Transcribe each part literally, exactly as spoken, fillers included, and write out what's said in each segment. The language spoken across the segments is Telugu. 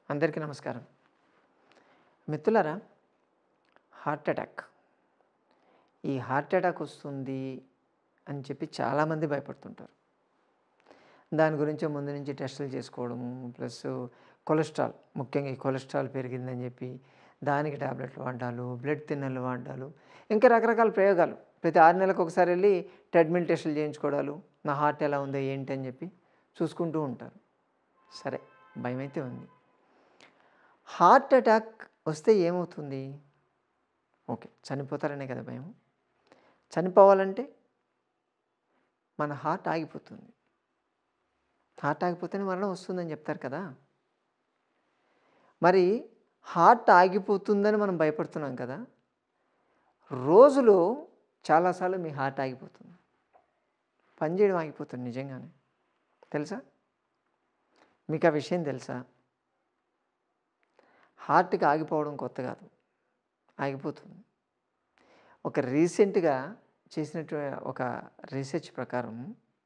అందరికీ నమస్కారం. మిత్రులారా, హార్ట్ అటాక్ ఈ హార్ట్ అటాక్ వస్తుంది అని చెప్పి చాలామంది భయపడుతుంటారు. దాని గురించి ముందు నుంచి టెస్టులు చేసుకోవడము, ప్లస్ కొలెస్ట్రాల్, ముఖ్యంగా ఈ కొలెస్ట్రాల్ పెరిగిందని చెప్పి దానికి టాబ్లెట్లు వాడాలు, బ్లడ్ థిన్నర్లు వాడాలు, ఇంకా రకరకాల ప్రయోగాలు. ప్రతి ఆరు నెలలకు ఒకసారి వెళ్ళి ట్రెడ్మిల్ టెస్టులు చేయించుకోవడాలు, నా హార్ట్ ఎలా ఉందో ఏంటి అని చెప్పి చూసుకుంటూ ఉంటారు. సరే, భయం అయితే ఉంది. హార్ట్ అటాక్ వస్తే ఏమవుతుంది? ఓకే, చనిపోతారనే కదా భయం. చనిపోవాలంటే మన హార్ట్ ఆగిపోతుంది. హార్ట్ ఆగిపోతేనే మరణం వస్తుందని చెప్తారు కదా. మరి హార్ట్ ఆగిపోతుందని మనం భయపడుతున్నాం కదా. రోజులో చాలాసార్లు మీ హార్ట్ ఆగిపోతుంది, పనిచేయడం ఆగిపోతుంది. నిజంగానే తెలుసా? మీకు ఆ విషయం తెలుసా? హార్ట్కి ఆగిపోవడం కొత్త కాదు, ఆగిపోతుంది. ఒక రీసెంట్గా చేసినట్టు ఒక రీసెర్చ్ ప్రకారం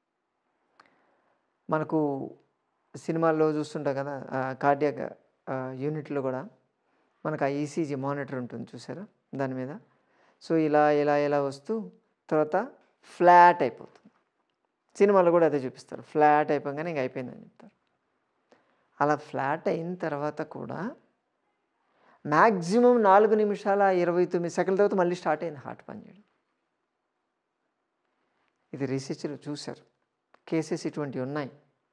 మనకు సినిమాల్లో చూస్తుంటాం కదా, కార్డియాక్ యూనిట్లో కూడా మనకు ఆ ఈసీజీ మానిటర్ ఉంటుంది చూసారా దాని మీద. సో ఇలా ఇలా ఇలా వస్తూ తర్వాత ఫ్లాట్ అయిపోతుంది. సినిమాలో కూడా అదే చూపిస్తారు, ఫ్లాట్ అయిపోగానే ఇంక అయిపోయిందని చెప్తారు. అలా ఫ్లాట్ అయిన తర్వాత కూడా మ్యాక్సిమం నాలుగు నిమిషాల ఇరవై తొమ్మిది సెకండ్ల తర్వాత మళ్ళీ స్టార్ట్ అయింది హార్ట్ పనిచేయడం. ఇది రీసెర్చ్లో చూశారు, కేసెస్ ఇటువంటివి ఉన్నాయి.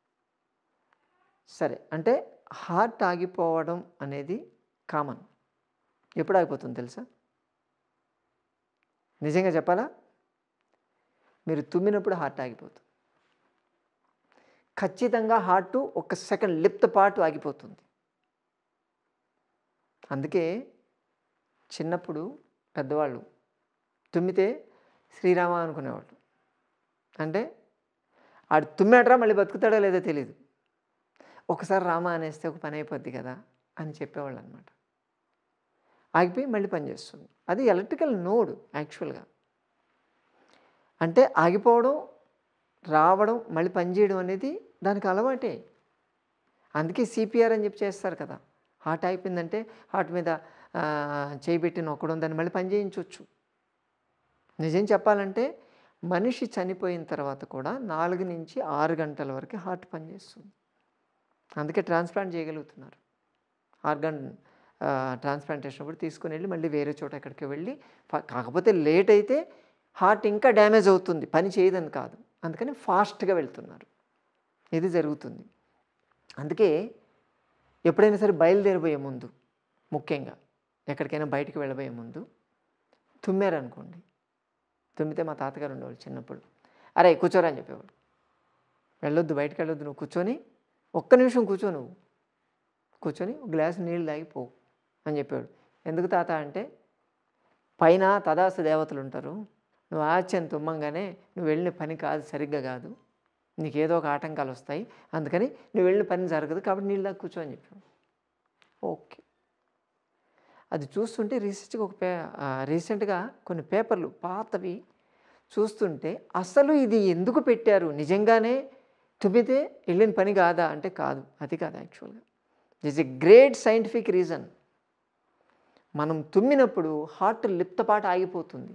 సరే, అంటే హార్ట్ ఆగిపోవడం అనేది కామన్. ఎప్పుడు ఆగిపోతుంది తెలుసా? నిజంగా చెప్పాలా, మీరు తుమ్మినప్పుడు హార్ట్ ఆగిపోతుంది. ఖచ్చితంగా హార్ట్ ఒక సెకండ్ లిప్త పాటు ఆగిపోతుంది. అందుకే చిన్నప్పుడు పెద్దవాళ్ళు తుమ్మితే శ్రీరామ అనుకునేవాళ్ళు. అంటే ఆడు తుమ్మాడరా మళ్ళీ బతుకుతాడో లేదో తెలియదు, ఒకసారి రామ అనేస్తే ఒక పని అయిపోద్ది కదా అని చెప్పేవాళ్ళు అనమాట. ఆగిపోయి మళ్ళీ పనిచేస్తుంది. అది ఎలక్ట్రికల్ నోడ్ యాక్చువల్గా. అంటే ఆగిపోవడం, రావడం, మళ్ళీ పనిచేయడం అనేది దానికి అలవాటే. అందుకే సిపిఆర్ అని చెప్పి చేస్తారు కదా. హార్ట్ అయిపోయిందంటే హార్ట్ మీద చేయి పెట్టి నొక్కడం, దాన్ని మళ్ళీ పని చేయించవచ్చు. నిజం చెప్పాలంటే మనిషి చనిపోయిన తర్వాత కూడా నాలుగు నుంచి ఆరు గంటల వరకు హార్ట్ పనిచేస్తుంది. అందుకే ట్రాన్స్ప్లాంట్ చేయగలుగుతున్నారు. ఆర్గాన్ ట్రాన్స్ప్లాంటేషన్ కూడా తీసుకుని వెళ్ళి మళ్ళీ వేరే చోట ఎక్కడికి వెళ్ళి, కాకపోతే లేట్ అయితే హార్ట్ ఇంకా డ్యామేజ్ అవుతుంది, పని చేయదని కాదు. అందుకని ఫాస్ట్గా వెళ్తున్నారు. ఇది జరుగుతుంది. అందుకే ఎప్పుడైనా సరే బయలుదేరిపోయే ముందు, ముఖ్యంగా ఎక్కడికైనా బయటికి వెళ్ళబోయే ముందు తుమ్మారనుకోండి, తుమ్మితే మా తాతగారు ఉండేవాళ్ళు చిన్నప్పుడు, అరే కూర్చోరా అని చెప్పేవాడు. వెళ్ళొద్దు, బయటికి వెళ్ళొద్దు, నువ్వు కూర్చొని ఒక్క నిమిషం కూర్చో, నువ్వు కూర్చొని ఒక గ్లాసు నీళ్ళు తాగిపో అని చెప్పాడు. ఎందుకు తాత అంటే, పైన తదాస్తు దేవతలు ఉంటారు, నువ్వు ఆచ్యని తుమ్మంగానే నువ్వు వెళ్ళిన పని కాదు, సరిగ్గా కాదు, నీకేదో ఒక ఆటంకాలు వస్తాయి, అందుకని నువ్వు వెళ్ళిన పని జరగదు, కాబట్టి నీళ్ళు దాకా కూర్చో అని చెప్పాడు. ఓకే, అది చూస్తుంటే రీసెర్చ్గా ఒక పే రీసెంట్గా కొన్ని పేపర్లు పాతవి చూస్తుంటే అసలు ఇది ఎందుకు పెట్టారు, నిజంగానే తుమ్మితే వెళ్ళిన పని కాదా అంటే కాదు, అది కాదు. యాక్చువల్గా this a great scientific reason. మనం తుమ్మినప్పుడు హార్ట్ లిప్తపాటు ఆగిపోతుంది.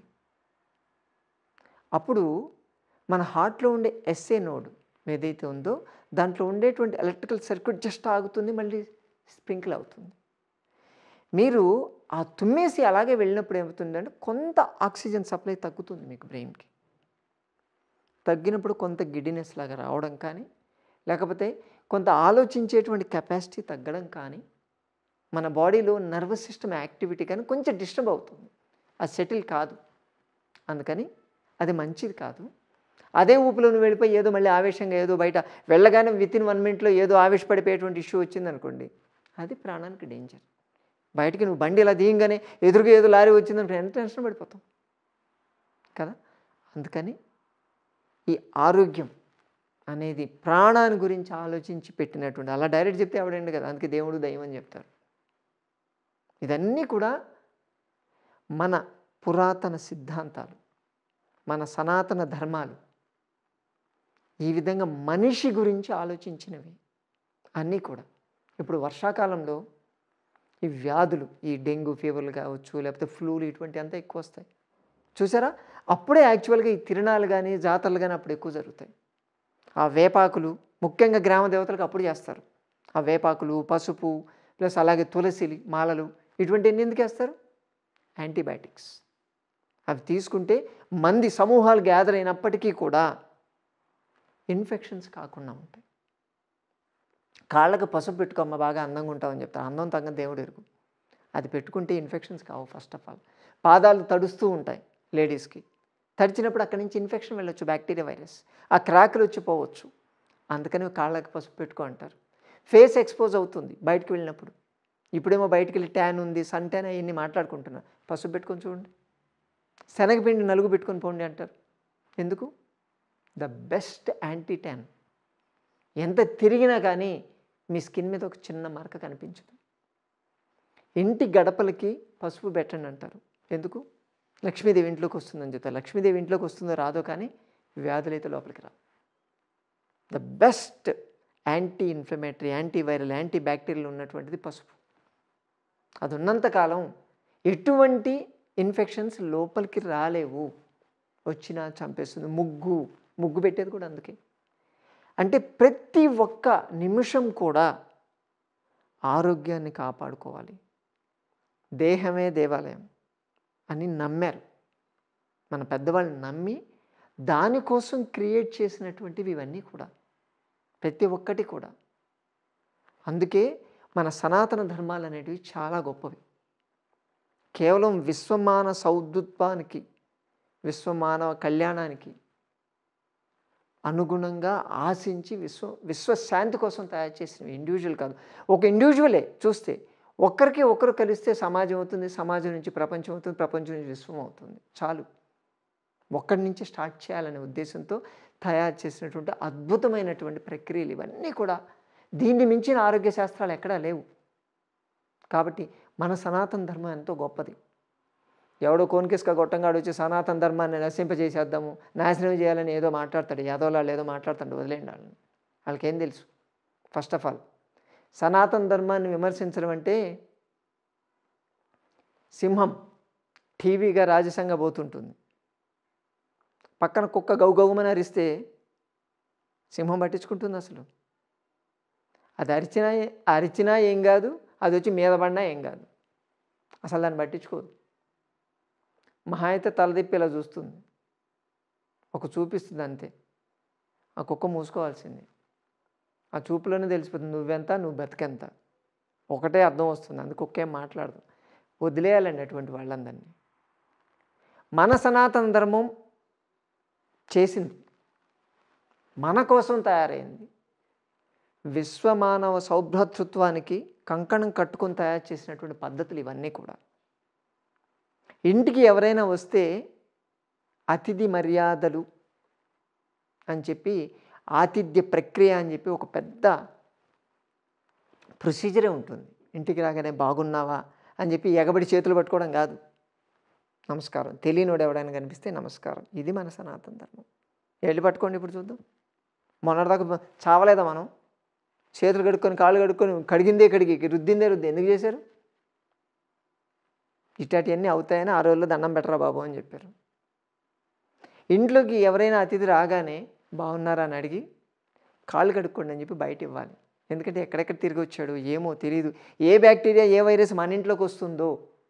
అప్పుడు మన హార్ట్లో ఉండే ఎస్ఏ నోడ్ ఏదైతే ఉందో దాంట్లో ఉండేటువంటి ఎలక్ట్రికల్ సర్క్యూట్ జస్ట్ ఆగుతుంది, మళ్ళీ స్ప్రింకిల్ అవుతుంది. మీరు ఆ తుమ్మేసి అలాగే వెళ్ళినప్పుడు ఏమవుతుందంటే కొంత ఆక్సిజన్ సప్లై తగ్గుతుంది మీకు బ్రెయిన్కి. తగ్గినప్పుడు కొంత గిడ్డినెస్ లాగా రావడం కానీ, లేకపోతే కొంత ఆలోచించేటువంటి కెపాసిటీ తగ్గడం కానీ, మన బాడీలో నర్వస్ సిస్టమ్ యాక్టివిటీ కానీ కొంచెం డిస్టర్బ్ అవుతుంది, అది సెటిల్ కాదు. అందుకని అది మంచిది కాదు. అదే ఊపిలో నువ్వు వెళ్ళిపోయి ఏదో మళ్ళీ ఆవేశంగా ఏదో బయట వెళ్ళగానే విత్ ఇన్ వన్ మినిట్లో ఏదో ఆవేశపడిపోయేటువంటి ఇష్యూ వచ్చిందనుకోండి, అది ప్రాణానికి డేంజర్. బయటికి నువ్వు బండి ఇలా దిగంగానే ఎదురుగా ఏదో లారీ వచ్చిందనుకో ఎంత టెన్షన్ పడిపోతాం కదా. అందుకని ఈ ఆరోగ్యం అనేది ప్రాణాన్ని గురించి ఆలోచించి పెట్టినటువంటి, అలా డైరెక్ట్ చెప్తే ఎవడండి కదా, అందుకే దేవుడు దైవం అని చెప్తారు. ఇదన్నీ కూడా మన పురాతన సిద్ధాంతాలు, మన సనాతన ధర్మాలు, ఈ విధంగా మనిషి గురించి ఆలోచించినవి అన్నీ కూడా. ఇప్పుడు వర్షాకాలంలో ఈ వ్యాధులు, ఈ డెంగ్యూ ఫీవర్లు కావచ్చు, లేకపోతే ఫ్లూలు ఇటువంటి అంతా ఎక్కువ వస్తాయి. చూసారా? అప్పుడే యాక్చువల్గా ఈ తిరణాలు కానీ జాతరలు కానీ అప్పుడు ఎక్కువ జరుగుతాయి. ఆ వేపాకులు ముఖ్యంగా గ్రామ దేవతలకు అప్పుడు చేస్తారు. ఆ వేపాకులు, పసుపు ప్లస్ అలాగే తులసి మాలలు ఇటువంటివన్నీ ఎందుకు వేస్తారు? యాంటీబయాటిక్స్. అవి తీసుకుంటే మంది సమూహాలు గ్యాదర్ అయినప్పటికీ కూడా ఇన్ఫెక్షన్స్ కాకుండా ఉంటాయి. కాళ్ళకు పసుపు పెట్టుకోమ్మ బాగా అందంగా ఉంటామని చెప్తారు. అందం తగ్గ దేవుడు ఎరుగు. అది పెట్టుకుంటే ఇన్ఫెక్షన్స్ కావు. ఫస్ట్ ఆఫ్ ఆల్ పాదాలు తడుస్తూ ఉంటాయి లేడీస్కి. తడిచినప్పుడు అక్కడి నుంచి ఇన్ఫెక్షన్ వెళ్ళొచ్చు, బ్యాక్టీరియా వైరస్. ఆ క్రాకులు వచ్చి పోవచ్చు. అందుకని కాళ్ళకి పసుపు పెట్టుకో అంటారు. ఫేస్ ఎక్స్పోజ్ అవుతుంది బయటికి వెళ్ళినప్పుడు. ఇప్పుడేమో బయటికి వెళ్ళి ట్యాన్ ఉంది, సన్ ట్యాన్ అవన్నీ మాట్లాడుకుంటున్నారు. పసుపు పెట్టుకొని చూడండి. శనగపిండి నలుగు పెట్టుకొని పోండి అంటారు. ఎందుకు? The best anti tan. ఎంత తిరిగినా కానీ మీ స్కిన్ మీద ఒక చిన్న మరక కనిపించదు. ఇంటి గడపలకి పసుపు పెట్టండి అంటారు. ఎందుకు? లక్ష్మీదేవి ఇంట్లోకి వస్తుందని చెప్తారు. లక్ష్మీదేవి ఇంట్లోకి వస్తుందో రాదో కానీ వ్యాధులు అయితే లోపలికి రా. The best anti inflammatory, antiviral, anti bacterial ఉన్నటువంటిది పసుపు. అది ఉన్నంతకాలం ఎటువంటి ఇన్ఫెక్షన్స్ లోపలికి రాలేవు. వచ్చినా చంపేస్తుంది. ముగ్గు ముగ్గు పెట్టేది కూడా అందుకే. అంటే ప్రతి ఒక్క నిమిషం కూడా ఆరోగ్యాన్ని కాపాడుకోవాలి. దేహమే దేవాలయం అని నమ్మారు మన పెద్దవాళ్ళు. నమ్మి దానికోసం క్రియేట్ చేసినటువంటివి ఇవన్నీ కూడా, ప్రతి ఒక్కటి కూడా. అందుకే మన సనాతన ధర్మాలు అనేటివి చాలా గొప్పవి. కేవలం విశ్వమాన సౌద్ధత్వానికి, విశ్వమానవ కళ్యాణానికి అనుగుణంగా ఆశించి విశ్వ విశ్వశాంతి కోసం తయారు చేసినవి. ఇండివిజువల్ కాదు. ఒక ఇండివిజువలే చూస్తే ఒక్కరికి ఒకరు కలిస్తే సమాజం అవుతుంది, సమాజం నుంచి ప్రపంచం అవుతుంది, ప్రపంచం నుంచి విశ్వం అవుతుంది. చాలు. ఒక్కడి నుంచి స్టార్ట్ చేయాలనే ఉద్దేశంతో తయారు చేసినటువంటి అద్భుతమైనటువంటి ప్రక్రియలు ఇవన్నీ కూడా. దీన్ని మించిన ఆరోగ్య శాస్త్రాలు ఎక్కడా లేవు. కాబట్టి మన సనాతన ధర్మం ఎంతో గొప్పది. ఎవడో కోన్కిస్క గొట్టంగాడు వచ్చి సనాతన ధర్మాన్ని నశింపజేసేద్దాము, నాశనం చేయాలని ఏదో మాట్లాడతాడు. యాదవలాళ్ళు ఏదో మాట్లాడతాడు. వదిలేండి వాళ్ళని. వాళ్ళకేం తెలుసు? ఫస్ట్ ఆఫ్ ఆల్ సనాతన ధర్మాన్ని విమర్శించడం అంటే సింహం టీవీగా రాజసంగా పోతుంటుంది. పక్కన కుక్క గౌ గౌమని అరిస్తే సింహం పట్టించుకుంటుంది అసలు? అది అరిచినా అరిచినా ఏం కాదు, అది వచ్చి మీద పడినా ఏం కాదు. అసలు దాన్ని పట్టించుకోదు. మహా అయితే తలదిప్పి ఇలా చూస్తుంది, ఒక చూపిస్తుంది అంతే. ఆ కుక్క మూసుకోవాల్సింది. ఆ చూపులోనే తెలిసిపోతుంది నువ్వెంత, నువ్వు బతికెంత. ఒకటే అర్థం వస్తుంది. అందుకు కుక్క ఏం మాట్లాడదు. వదిలేయాలండి అటువంటి వాళ్ళందరినీ. మన సనాతన ధర్మం చేసింది, మన కోసం తయారైంది. విశ్వమానవ సౌభ్రాతృత్వానికి కంకణం కట్టుకొని తయారు చేసినటువంటి పద్ధతులు ఇవన్నీ కూడా. ఇంటికి ఎవరైనా వస్తే అతిథి మర్యాదలు అని చెప్పి, ఆతిథ్య ప్రక్రియ అని చెప్పి ఒక పెద్ద ప్రొసీజరే ఉంటుంది. ఇంటికి రాగానే బాగున్నావా అని చెప్పి ఎగబడి చేతులు పట్టుకోవడం కాదు. నమస్కారం. తెలియనోడు ఎవడైనా కనిపిస్తే నమస్కారం. ఇది మన సనాతన ధర్మం. వెళ్ళి పట్టుకోండి. ఇప్పుడు చూద్దాం. మొన్నటిదాకా చావలేదా మనం? చేతులు కడుక్కొని కాళ్ళు కడుక్కొని కడిగిందే కడిగి రుద్దిందే రుద్ది ఎందుకు చేశారు? ఇట్లాంటివన్నీ అవుతాయని ఆ రోజుల్లో దండం పెట్టరా బాబు అని చెప్పారు. ఇంట్లోకి ఎవరైనా అతిథి రాగానే బాగున్నారా అని అడిగి కాళ్ళు కడుక్కోండి అని చెప్పి బయట ఇవ్వాలి. ఎందుకంటే ఎక్కడెక్కడ తిరిగి వచ్చాడు ఏమో తెలియదు. ఏ బ్యాక్టీరియా ఏ వైరస్ మన ఇంట్లోకి వస్తుందో.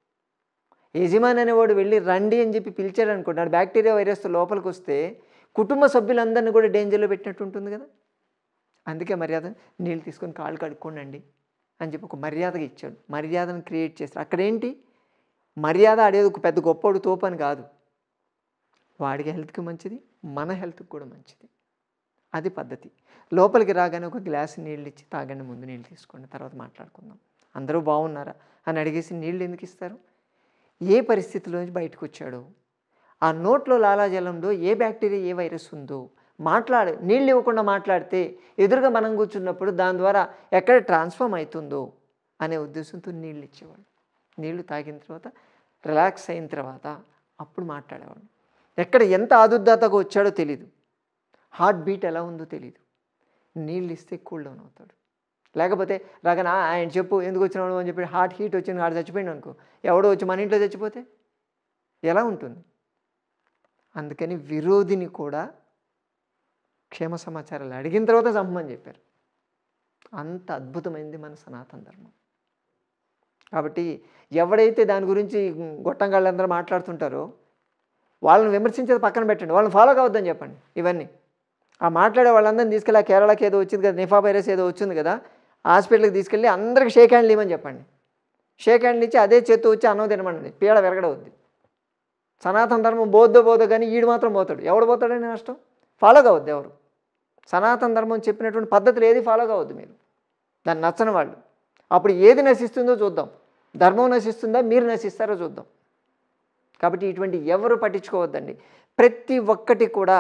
యజమాని అనేవాడు వెళ్ళి రండి అని చెప్పి పిలిచాడు అనుకుంటాడు. బ్యాక్టీరియా వైరస్ లోపలికి వస్తే కుటుంబ సభ్యులందరినీ కూడా డేంజర్లో పెట్టినట్టు ఉంటుంది కదా. అందుకే మర్యాద నీళ్ళు తీసుకొని కాళ్ళు కడుక్కోండి అని చెప్పి ఒక మర్యాదగా ఇచ్చాడు. మర్యాదను క్రియేట్ చేస్తాడు. అక్కడేంటి మర్యాద ఆడేది ఒక పెద్ద గొప్పడు తోపు అని కాదు. వాడికి హెల్త్కి మంచిది, మన హెల్త్కి కూడా మంచిది. అది పద్ధతి. లోపలికి రాగానే ఒక గ్లాసు నీళ్ళు ఇచ్చి తాగండి, ముందు నీళ్ళు తీసుకోండి, తర్వాత మాట్లాడుకుందాం. అందరూ బాగున్నారా అని అడిగేసి నీళ్ళు ఎందుకు ఇస్తారు? ఏ పరిస్థితిలో నుంచి బయటకు వచ్చాడో, ఆ నోట్లో లాలాజలంలో ఏ బ్యాక్టీరియా ఏ వైరస్ ఉందో మాట్లాడు. నీళ్ళు ఇవ్వకుండా మాట్లాడితే ఎదురుగా మనం కూర్చున్నప్పుడు దాని ద్వారా ఎక్కడ ట్రాన్స్ఫార్మ్ అవుతుందో అనే ఉద్దేశంతో నీళ్ళు ఇచ్చేవాడు. నీళ్లు తాగిన తర్వాత రిలాక్స్ అయిన తర్వాత అప్పుడు మాట్లాడేవాడు. ఎక్కడ ఎంత ఆదుర్దాతగా వచ్చాడో తెలీదు, హార్ట్ బీట్ ఎలా ఉందో తెలీదు. నీళ్ళు ఇస్తే కూల్ డౌన్ అవుతాడు. లేకపోతే రాగానే ఆయన చెప్పు ఎందుకు వచ్చినాడు అని చెప్పి హార్ట్ హీట్ వచ్చింది ఆడు చచ్చిపోయింది అనుకో, ఎవడో వచ్చి మన ఇంట్లో చచ్చిపోతే ఎలా ఉంటుంది? అందుకని విరోధిని కూడా క్షేమ సమాచారాలు అడిగిన తర్వాత చంపమని చెప్పారు. అంత అద్భుతమైంది మన సనాతన ధర్మం. కాబట్టి ఎవడైతే దాని గురించి గొట్టంగాళ్ళందరూ మాట్లాడుతుంటారో వాళ్ళని విమర్శించేది పక్కన పెట్టండి, వాళ్ళని ఫాలో కావద్దని చెప్పండి. ఇవన్నీ ఆ మాట్లాడే వాళ్ళందరినీ తీసుకెళ్ళి ఆ కేరళకి ఏదో వచ్చింది కదా, నిఫా వైరస్ ఏదో వచ్చింది కదా, హాస్పిటల్కి తీసుకెళ్ళి అందరికి షేక్ హ్యాండ్లు ఇవ్వమని చెప్పండి. షేక్ హ్యాండ్లు ఇచ్చి అదే చేత్తో వచ్చి అన్నం తినమండి, పీడ విరగడవుద్ది. సనాతన ధర్మం బోద్దో బోదో కానీ ఈడు మాత్రం పోతాడు. ఎవడు పోతాడని నష్టం? ఫాలో కావద్దు ఎవరు. సనాతన ధర్మం చెప్పినటువంటి పద్ధతులు ఏది ఫాలో కావద్దు మీరు, దాన్ని నచ్చని వాళ్ళు. అప్పుడు ఏది నశిస్తుందో చూద్దాం, ధర్మం నశిస్తుందా మీరు నశిస్తారో చూద్దాం. కాబట్టి ఇటువంటి ఎవరు పట్టించుకోవద్దండి. ప్రతి ఒక్కటి కూడా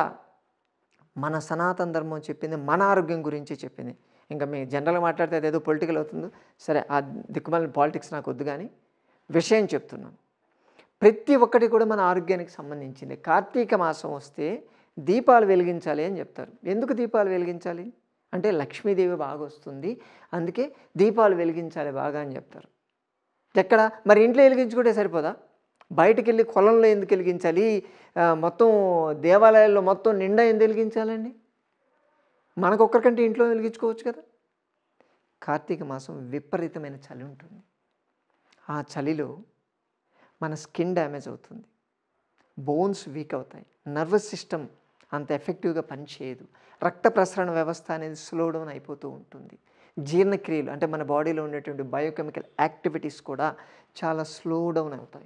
మన సనాతన ధర్మం చెప్పింది మన ఆరోగ్యం గురించి చెప్పింది. ఇంకా మీ జనరల్గా మాట్లాడితే అదేదో పొలిటికల్ అవుతుందో, సరే ఆ దిక్కుమాలిన పాలిటిక్స్ నాకు వద్దు, కానీ విషయం చెప్తున్నాను. ప్రతి ఒక్కటి కూడా మన ఆరోగ్యానికి సంబంధించింది. కార్తీక మాసం వస్తే దీపాలు వెలిగించాలి అని చెప్తారు. ఎందుకు దీపాలు వెలిగించాలి అంటే లక్ష్మీదేవి బాగా వస్తుంది, అందుకే దీపాలు వెలిగించాలి బాగా అని చెప్తారు. ఎక్కడ మరి ఇంట్లో వెలిగించుకుంటే సరిపోదా? బయటికి వెళ్ళి కొలంలో ఎందుకు వెలిగించాలి? మొత్తం దేవాలయాల్లో మొత్తం నిండా ఎందుకు వెలిగించాలండి? మనకొక్కరికంటే ఇంట్లో వెలిగించుకోవచ్చు కదా. కార్తీక మాసం విపరీతమైన చలి ఉంటుంది. ఆ చలిలో మన స్కిన్ డ్యామేజ్ అవుతుంది, బోన్స్ వీక్ అవుతాయి, నర్వస్ సిస్టమ్ అంత ఎఫెక్టివ్గా పనిచేయదు, రక్త ప్రసరణ వ్యవస్థ అనేది స్లో డౌన్ అయిపోతూ ఉంటుంది, జీర్ణక్రియలు అంటే మన బాడీలో ఉండేటువంటి బయోకెమికల్ యాక్టివిటీస్ కూడా చాలా స్లో డౌన్ అవుతాయి.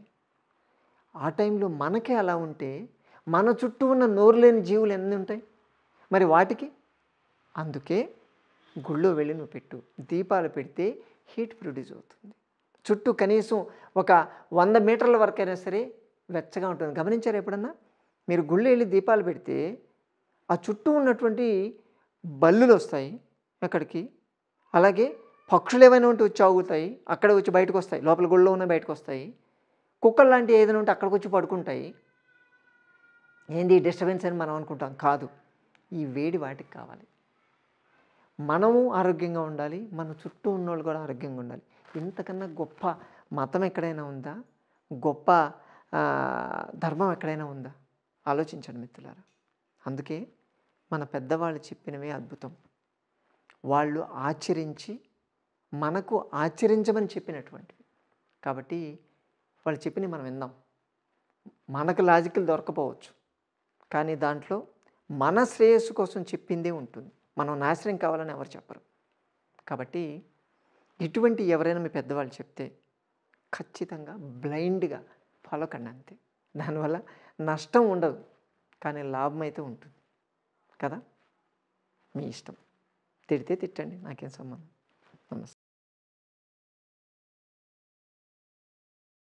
ఆ టైంలో మనకే అలా ఉంటే మన చుట్టూ ఉన్న నోరు లేని జీవులు ఎన్ని ఉంటాయి మరి వాటికి? అందుకే గుళ్ళో వెళ్ళి నువ్వు పెట్టు, దీపాలు పెడితే హీట్ ప్రొడ్యూస్ అవుతుంది. చుట్టూ కనీసం ఒక వంద మీటర్ల వరకైనా సరే వెచ్చగా ఉంటుంది. గమనించారు ఎప్పుడన్నా? మీరు గుళ్ళో వెళ్ళి దీపాలు పెడితే ఆ చుట్టూ ఉన్నటువంటి బల్లులు వస్తాయి అక్కడికి, అలాగే పక్షులు ఏమైనా ఉంటే వచ్చి ఆగుతాయి, అక్కడ వచ్చి బయటకు వస్తాయి, లోపల గుళ్ళో ఉన్న బయటకు వస్తాయి, కుక్కలు లాంటివి ఏదైనా ఉంటే అక్కడికి వచ్చి పడుకుంటాయి. ఏంది డిస్టర్బెన్స్ అని మనం అనుకుంటాం, కాదు, ఈ వేడి వాటికి కావాలి. మనము ఆరోగ్యంగా ఉండాలి, మన చుట్టూ ఉన్నోళ్ళు కూడా ఆరోగ్యంగా ఉండాలి. ఇంతకన్నా గొప్ప మతం ఎక్కడైనా ఉందా? గొప్ప ధర్మం ఎక్కడైనా ఉందా? ఆలోచించండి మిత్రులారా. అందుకే మన పెద్దవాళ్ళు చెప్పినవే అద్భుతం. వాళ్ళు ఆచరించి మనకు ఆచరించమని చెప్పినటువంటివి. కాబట్టి వాళ్ళు చెప్పినవి మనం విందాం. మనకు లాజికల్ దొరకపోవచ్చు, కానీ దాంట్లో మన శ్రేయస్సు కోసం చెప్పిందే ఉంటుంది. మనం నాశనం కావాలని ఎవరు చెప్పరు. కాబట్టి ఇటువంటి ఎవరైనా మీ పెద్దవాళ్ళు చెప్తే ఖచ్చితంగా బ్లైండ్గా ఫాలో కండి అంతే. దానివల్ల నష్టం ఉండదు, కానీ లాభం అయితే ఉంటుంది కదా. మీ ఇష్టం, తిడితే తిట్టండి, నాకేం సంబంధం. నమస్తే.